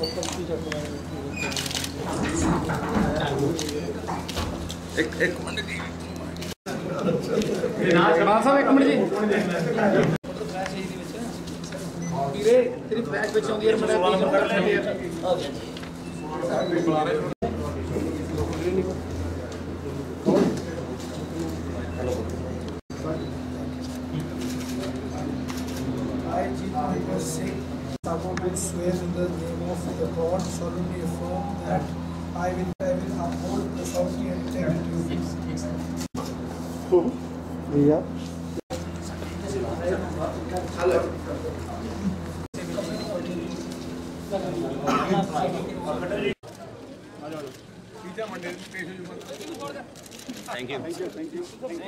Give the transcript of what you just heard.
एक मिनट जी साहब एक मिनट जी ਵੀਰੇ ਤੇਰੀ ਬੈਗ ਵਿੱਚ ਆਉਂਦੀ ਹੈ ਮੜਾ ਕਰ ਲੈਂਦੇ ਆ Someone will swear in the name of the God, solemnly affirm that I will uphold the sovereignty and integrity of भैया थैंक यू